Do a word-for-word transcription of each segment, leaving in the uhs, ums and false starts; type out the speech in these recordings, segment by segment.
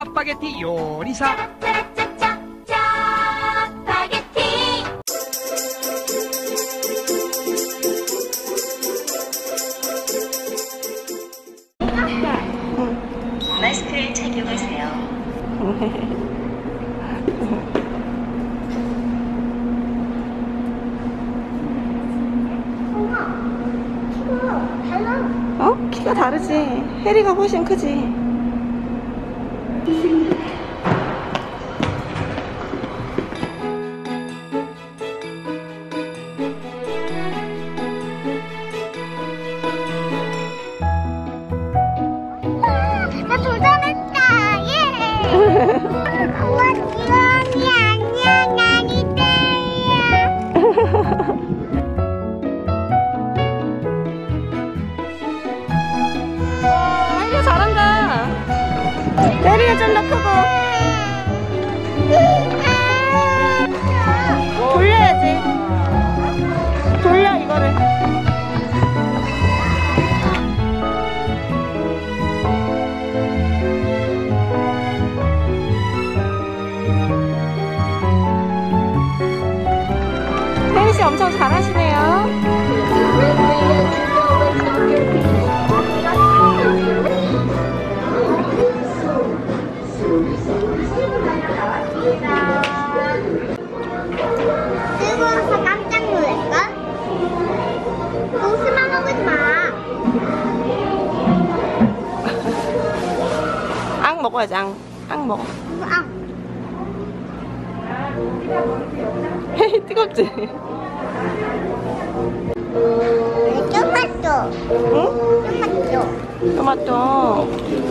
짜파게티 요리사. 마스크를 착용하세요. 어? 키가 다르지. 혜리가 훨씬 크지. 나 도전했다. 예. 우와, 지원이 안녕. 나니 때야. 혜리야 잘한다. 혜리야 좀 더 크고. 돌려야지. 돌려 이거를. 혜리씨 엄청 잘하시네요. 뜨거워서 깜짝 놀랄걸? 웃으면 먹지 마. 앙 먹어야지. 앙. 앙 먹어. 아, 헤이 뜨겁지? 토마토. 응? 토마토. 토마토.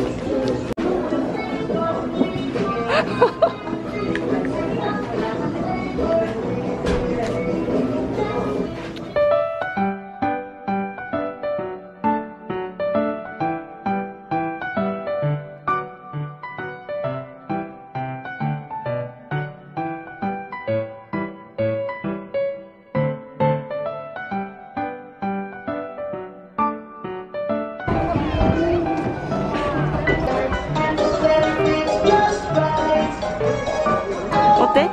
어때?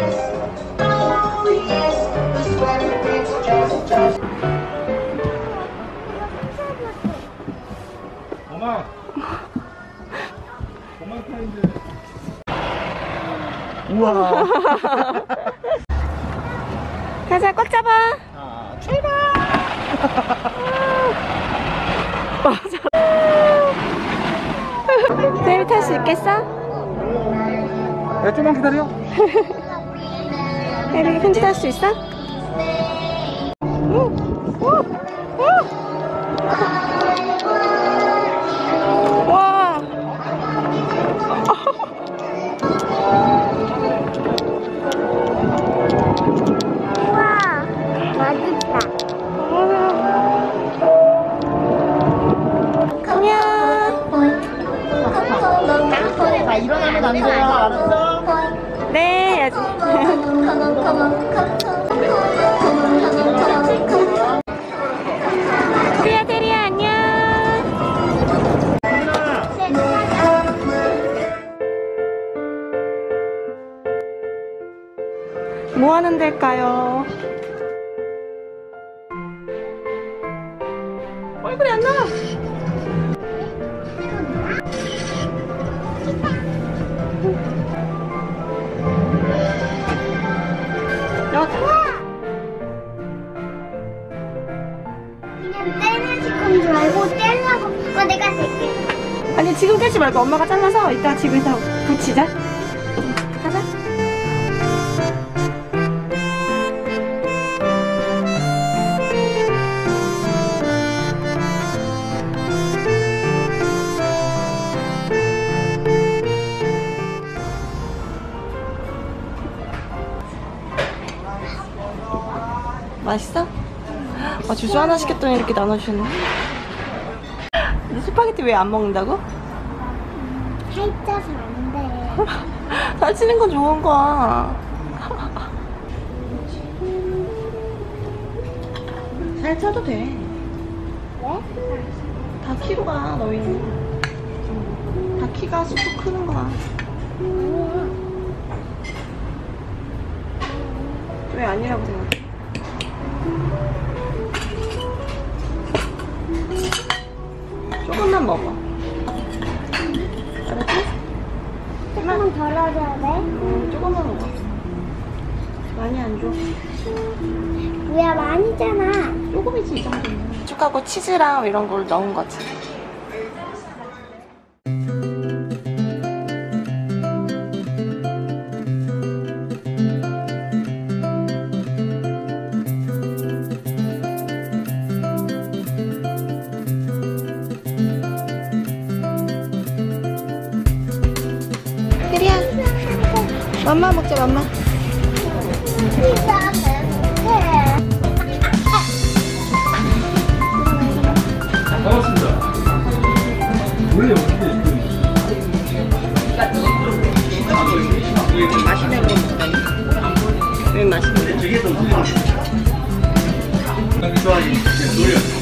엄마. 엄마 타인데. 우와. 가자 꽉 잡아. 아, 출발. 맞아. 혜리 탈 수 있겠어? 야, 좀만 기다려. 혜리 흔들 탈 수 있어? 응. 우! 우! 와. 우와, 맛있다. 안녕. 자, 일어나면 안 돼요. 알았어? 네 해야지. 테리야 테리야 안녕. 뭐 하는 데일까요? 얼굴이 안 나와. 그냥 떼내실 건 줄 알고 떼려고. 어, 내가 뗄게. 아니 지금 떼지 말고 엄마가 잘라서 이따 집에서 붙이자. 가자. 맛있어? 아, 주스 하나 시켰더니 이렇게 나눠주셨네. 너 스파게티 왜 안 먹는다고? 살쪄서 안 돼. 살찌는 건 좋은 거야. 살쪄도 돼. 왜? 다 키로가 너희는. 다 키가 쑥쑥 크는 거야. 아니라고 생각해. 조금만 먹어. 알았지? 조금만 덜어줘야 돼. 응, 조금만 먹어. 많이 안 줘. 뭐야, 많이잖아. 조금이지 이 정도면. 축하고 치즈랑 이런 걸 넣은 거지. 혜리야, 맘마 먹자, 맘마. 피자 해. 반갑습니다. 원래 어떻게 맛있는 거 먹어. 왜 맛있는 거? 저게 더 좋아하기 노래.